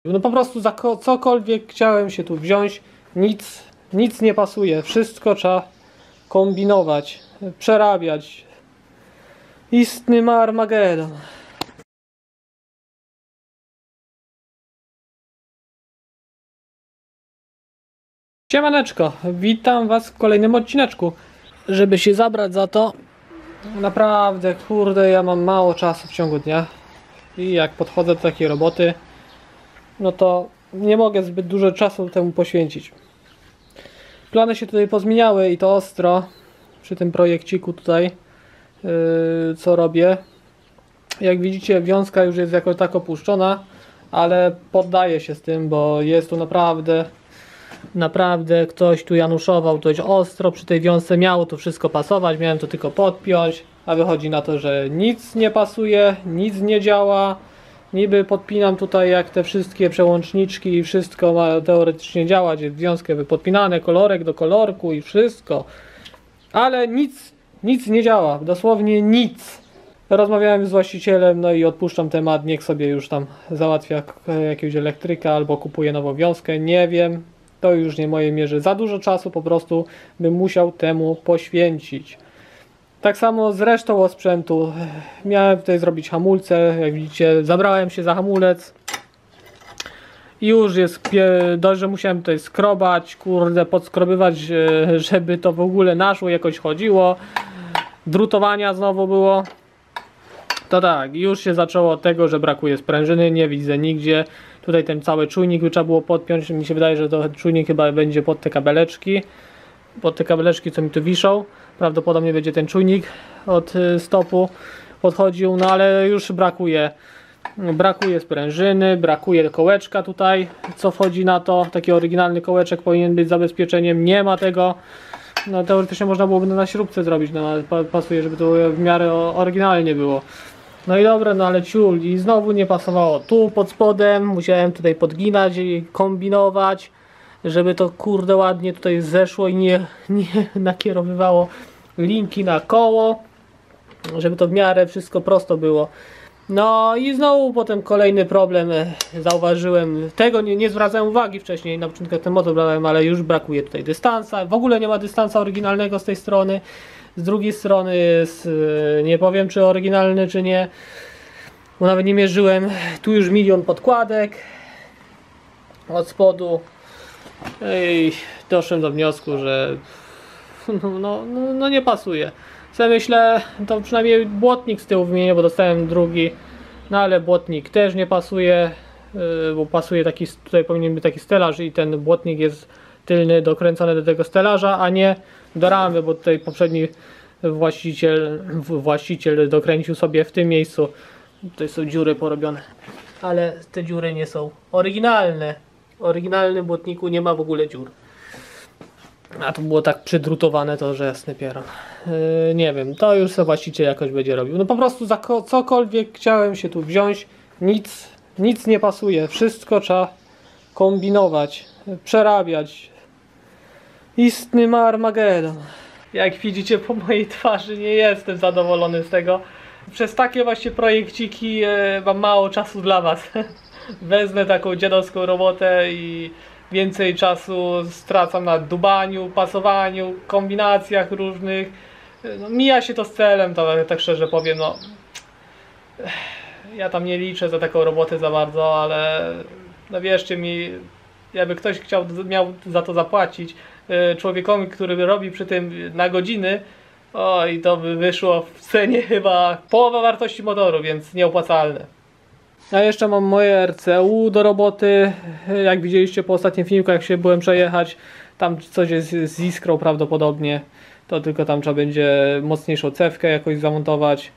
No po prostu za cokolwiek chciałem się tu wziąć, nic nie pasuje. Wszystko trzeba kombinować, przerabiać. Istny ma Armagedon. Siemaneczko, witam was w kolejnym odcineczku. Żeby się zabrać za to, naprawdę, kurde, ja mam mało czasu w ciągu dnia. I jak podchodzę do takiej roboty, no to nie mogę zbyt dużo czasu temu poświęcić. Plany się tutaj pozmieniały i to ostro przy tym projekciku tutaj, co robię. Jak widzicie, wiązka już jest jako tak opuszczona, ale poddaję się z tym, bo jest tu naprawdę ktoś tu januszował dość ostro przy tej wiązce. Miało to wszystko pasować, miałem to tylko podpiąć, a wychodzi na to, że nic nie pasuje, nic nie działa. Niby podpinam tutaj jak te wszystkie przełączniczki i wszystko ma teoretycznie działać, jest wiązkę podpinane, kolorek do kolorku i wszystko, ale nic nie działa, dosłownie nic. Rozmawiałem z właścicielem, no i odpuszczam temat, niech sobie już tam załatwia jakiegoś elektryka albo kupuje nową wiązkę, nie wiem, to już nie moje mierze, za dużo czasu po prostu bym musiał temu poświęcić. Tak samo z resztą osprzętu. Miałem tutaj zrobić hamulce, jak widzicie zabrałem się za hamulec i już jest dość, że musiałem tutaj skrobać, kurde, podskrobywać, żeby to w ogóle naszło, jakoś chodziło. Drutowania znowu było. To tak, już się zaczęło od tego, że brakuje sprężyny, nie widzę nigdzie. Tutaj ten cały czujnik by trzeba było podpiąć, mi się wydaje, że to czujnik chyba będzie pod te kabeleczki. Pod te kabeleczki, co mi tu wiszą. Prawdopodobnie będzie ten czujnik od stopu podchodził, no ale już brakuje sprężyny, brakuje kołeczka tutaj, co wchodzi na to. Taki oryginalny kołeczek powinien być zabezpieczeniem, nie ma tego. No teoretycznie można byłoby na śrubce zrobić, no ale pasuje, żeby to w miarę oryginalnie było. No i dobra, no ale ciul, i znowu nie pasowało. Tu pod spodem musiałem tutaj podginać i kombinować, żeby to kurde ładnie tutaj zeszło i nie nakierowywało linki na koło, żeby to w miarę wszystko prosto było. No i znowu potem kolejny problem zauważyłem. Tego nie zwracałem uwagi wcześniej, na początku ten motor brałem, ale już brakuje tutaj dystansa. W ogóle nie ma dystansa oryginalnego z tej strony. Z drugiej strony jest, nie powiem czy oryginalny czy nie, bo nawet nie mierzyłem. Tu już milion podkładek od spodu. I doszedłem do wniosku, że no nie pasuje. Co myślę, to przynajmniej błotnik z tyłu wymienię, bo dostałem drugi, no ale błotnik też nie pasuje, bo pasuje taki, tutaj powinien być taki stelaż i ten błotnik jest tylny dokręcony do tego stelaża, a nie do ramy, bo tutaj poprzedni właściciel dokręcił sobie w tym miejscu. Tutaj są dziury porobione, ale te dziury nie są oryginalne. W oryginalnym błotniku nie ma w ogóle dziur. A to było tak przydrutowane, to że jasny pieron. Nie wiem, to już sobie właściciel jakoś będzie robił. No po prostu za cokolwiek chciałem się tu wziąć, nic nie pasuje. Wszystko trzeba kombinować, przerabiać. Istny ma Armagedon. Jak widzicie po mojej twarzy, nie jestem zadowolony z tego. Przez takie właśnie projekciki mam mało czasu dla was. Wezmę taką dziadowską robotę i więcej czasu stracam na dubaniu, pasowaniu, kombinacjach różnych. No, mija się to z celem, to tak szczerze powiem, no. Ja tam nie liczę za taką robotę za bardzo, ale no wierzcie mi, jakby ktoś miał za to zapłacić człowiekowi, który robi przy tym na godziny, i to by wyszło w cenie chyba połowa wartości motoru, więc nieopłacalne. Ja jeszcze mam moje RCU do roboty. Jak widzieliście po ostatnim filmiku, jak się byłem przejechać, tam coś jest z iskrą prawdopodobnie. To tylko tam trzeba będzie mocniejszą cewkę jakoś zamontować.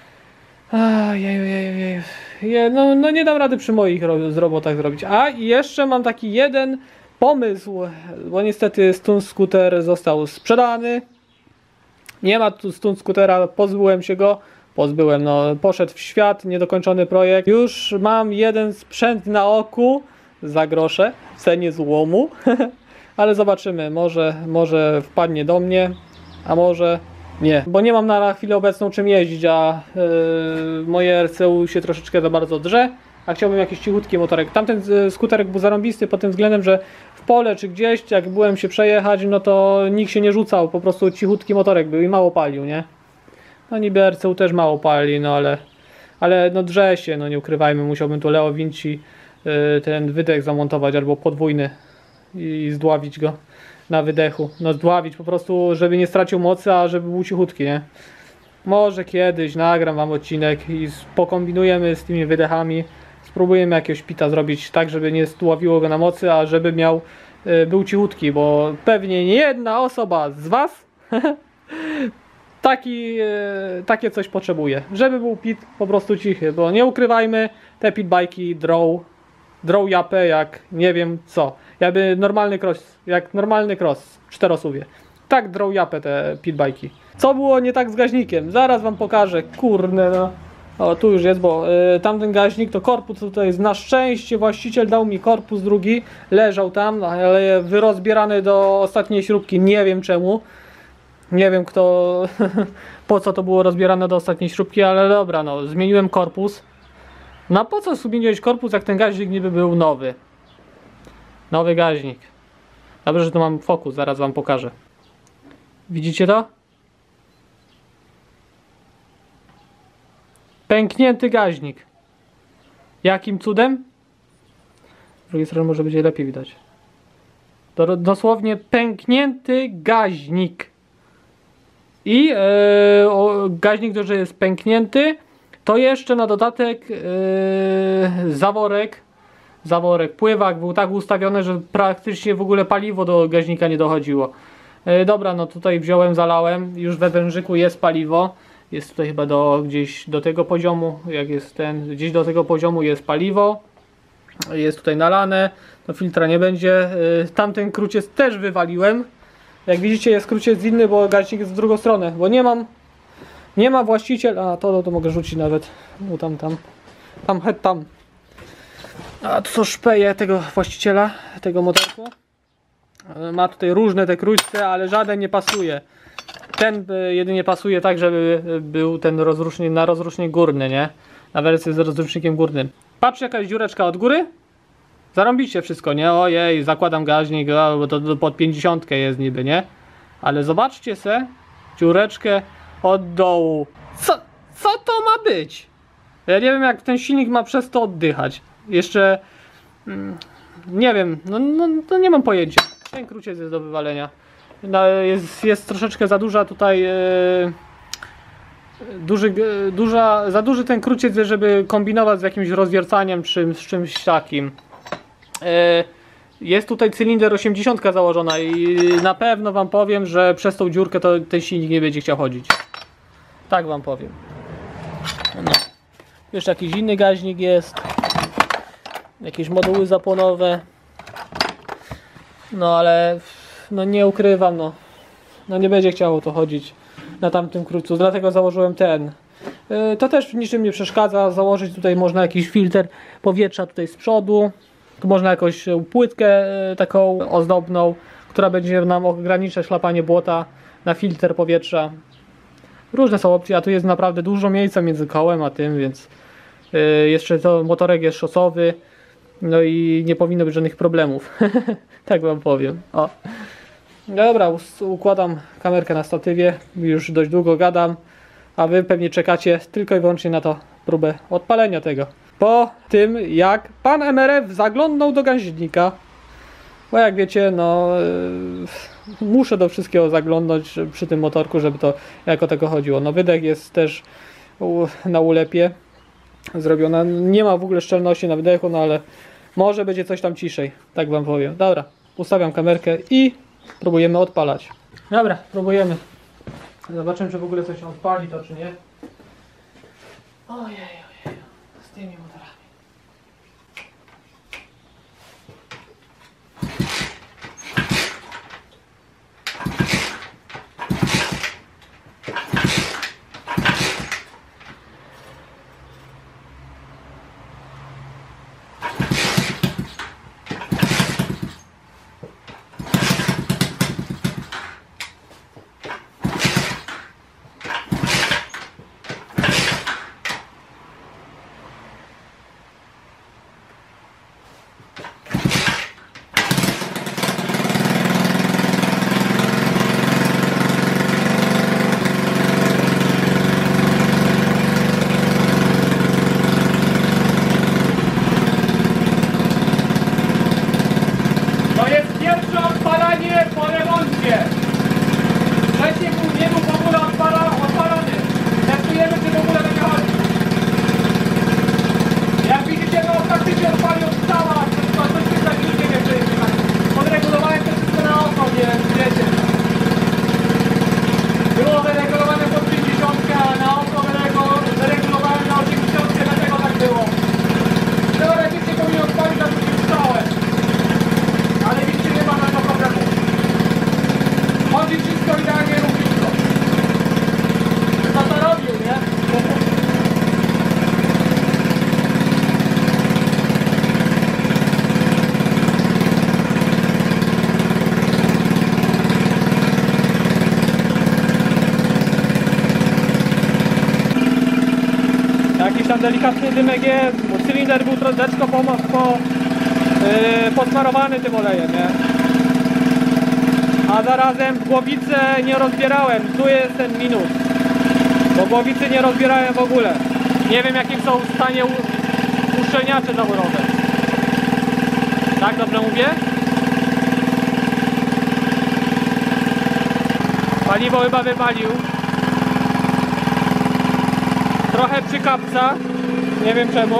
No nie dam rady przy moich robotach zrobić. A i jeszcze mam taki jeden pomysł, bo niestety stunt scooter został sprzedany. Nie ma tu stunt scootera, pozbyłem się go. No poszedł w świat, niedokończony projekt. Już mam jeden sprzęt na oku za grosze w cenie złomu. Ale zobaczymy, może wpadnie do mnie, a może nie, bo nie mam na chwilę obecną czym jeździć, a moje RCU się troszeczkę za bardzo drze, a chciałbym jakiś cichutki motorek. Tamten skuterek był zarąbisty pod tym względem, że w pole czy gdzieś, jak byłem się przejechać, no to nikt się nie rzucał, po prostu cichutki motorek był i mało palił, nie? No niby RCU też mało pali, no ale no drze się, no nie ukrywajmy, musiałbym tu Leo Vinci ten wydech zamontować albo podwójny i zdławić go na wydechu. No zdławić po prostu, żeby nie stracił mocy, a żeby był cichutki, nie? Może kiedyś nagram wam odcinek i pokombinujemy z tymi wydechami. Spróbujemy jakiegoś pita zrobić tak, żeby nie zdławiło go na mocy, a żeby był cichutki, bo pewnie nie jedna osoba z was takie coś potrzebuje, żeby był pit po prostu cichy, bo nie ukrywajmy, te pitbajki drą japę jak nie wiem co, jakby normalny cross czterosuwie, tak drą japę te pitbajki. Co było nie tak z gaźnikiem? Zaraz wam pokażę, kurne no. O, tu już jest, bo tamten gaźnik to korpus tutaj jest, na szczęście właściciel dał mi korpus drugi, leżał tam, ale wyrozbierany do ostatniej śrubki, nie wiem czemu. Nie wiem kto, po co to było rozbierane do ostatniej śrubki, ale dobra, no zmieniłem korpus. No po co zmieniłeś korpus, jak ten gaźnik niby był nowy? Nowy gaźnik. Dobrze, że tu mam fokus, zaraz wam pokażę. Widzicie to? Pęknięty gaźnik. Jakim cudem? Z drugiej strony może będzie lepiej widać. Dosłownie pęknięty gaźnik. I gaźnik to, że jest pęknięty, to jeszcze na dodatek zaworek, pływak był tak ustawiony, że praktycznie w ogóle paliwo do gaźnika nie dochodziło. Dobra, no tutaj wziąłem, zalałem, już we wężyku jest paliwo. Jest tutaj chyba gdzieś do tego poziomu, jak jest gdzieś do tego poziomu jest paliwo. Jest tutaj nalane, no filtra nie będzie. Tamten kruciec też wywaliłem. Jak widzicie jest kruciec inny, bo gaźnik jest w drugą stronę, bo nie ma właściciel, a to mogę rzucić nawet, no tam. A to są szpeje tego właściciela, tego motorku. Ma tutaj różne te krućce, ale żaden nie pasuje. Ten jedynie pasuje tak, żeby był ten rozrusznik na rozrusznik górny, nie? Na wersję z rozrusznikiem górnym. Patrz, jakaś dziureczka od góry. Zarąbicie wszystko, nie? Ojej, zakładam gaźnik, bo to pod 50 jest niby, nie? Ale zobaczcie se dziureczkę od dołu. Co to ma być? Ja nie wiem, jak ten silnik ma przez to oddychać. Jeszcze nie wiem, no nie mam pojęcia. Ten kruciec jest do wywalenia. Jest troszeczkę za duża tutaj za duży ten kruciec, żeby kombinować z jakimś rozwiercaniem z czymś takim. Jest tutaj cylinder 80 założona i na pewno wam powiem, że przez tą dziurkę to ten silnik nie będzie chciał chodzić. Tak wam powiem. No. Jeszcze jakiś inny gaźnik jest. Jakieś moduły zapłonowe. No ale no nie ukrywam, no nie będzie chciało to chodzić na tamtym krucu, dlatego założyłem ten. To też w niczym nie przeszkadza. Założyć tutaj można jakiś filtr powietrza tutaj z przodu. Tu można jakąś płytkę taką ozdobną, która będzie nam ograniczać szlapanie błota na filtr powietrza. Różne są opcje, a tu jest naprawdę dużo miejsca między kołem a tym, więc jeszcze to motorek jest szosowy. No i nie powinno być żadnych problemów. Tak wam powiem. O. Dobra, układam kamerkę na statywie. Już dość długo gadam. A wy pewnie czekacie tylko i wyłącznie na to próbę odpalenia tego. Po tym jak pan MRF zaglądnął do gaźnika. Bo jak wiecie, no muszę do wszystkiego zaglądnąć przy tym motorku, żeby to jako tego chodziło. No wydech jest też na ulepie zrobiona. Nie ma w ogóle szczelności na wydechu, no ale może będzie coś tam ciszej. Tak wam powiem. Dobra, ustawiam kamerkę i próbujemy odpalać. Dobra, próbujemy. Zobaczymy, czy w ogóle coś się odpali, to czy nie. Ojej, z tymi motorami. tam delikatny dymek jest, bo cylinder był troszeczkę posmarowany tym olejem, nie? A zarazem głowicy nie rozbierałem, tu jest ten minus, bo głowicy nie rozbierałem w ogóle. Nie wiem, jakim są w stanie uszczelniacze zaworowe. Tak dobrze mówię? Paliwo chyba wypalił. Trochę przykapca, nie wiem czemu.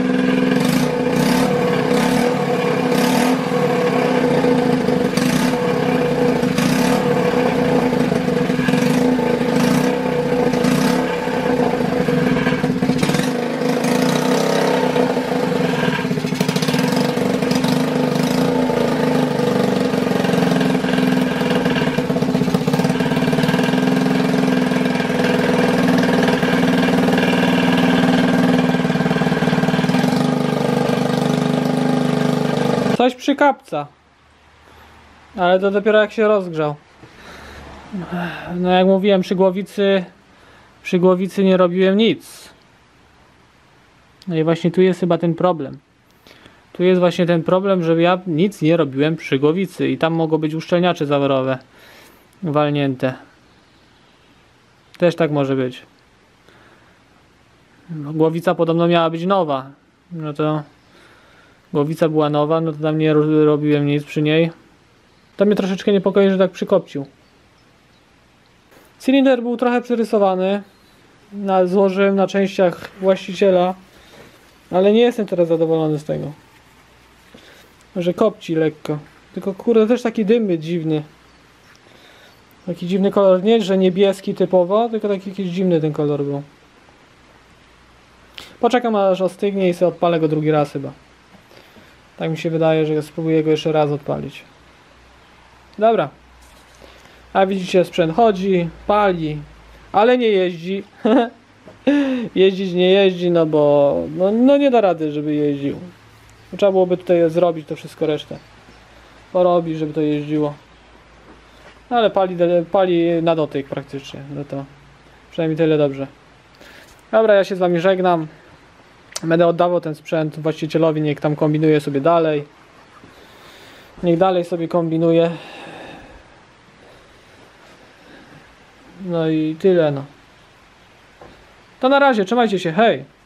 Coś przykapca, ale to dopiero jak się rozgrzał. No jak mówiłem, przy głowicy nie robiłem nic. No i właśnie tu jest chyba ten problem. Tu jest właśnie ten problem, że ja nic nie robiłem przy głowicy i tam mogą być uszczelniacze zaworowe walnięte. Też tak może być. Głowica podobno miała być nowa. No to głowica była nowa, no to tam nie robiłem nic przy niej. To mnie troszeczkę niepokoi, że tak przykopcił. Cylinder był trochę przerysowany. Złożyłem na częściach właściciela, ale nie jestem teraz zadowolony z tego, że kopci lekko. Tylko kurde, też taki dym dziwny. Taki dziwny kolor, nie że niebieski typowo, tylko taki jakiś dziwny ten kolor był. Poczekam aż ostygnie i sobie odpalę go drugi raz chyba. Tak mi się wydaje, że spróbuję go jeszcze raz odpalić. Dobra. A widzicie, sprzęt chodzi, pali, ale nie jeździ. Jeździć nie jeździ, no bo no nie da rady, żeby jeździł. Trzeba byłoby tutaj zrobić to wszystko resztę. Porobić, żeby to jeździło. No ale pali na dotyk praktycznie. No to przynajmniej tyle dobrze. Dobra, ja się z wami żegnam. Będę oddawał ten sprzęt właścicielowi, niech tam kombinuje sobie dalej. Niech dalej sobie kombinuje. No i tyle, no. To na razie, trzymajcie się, hej!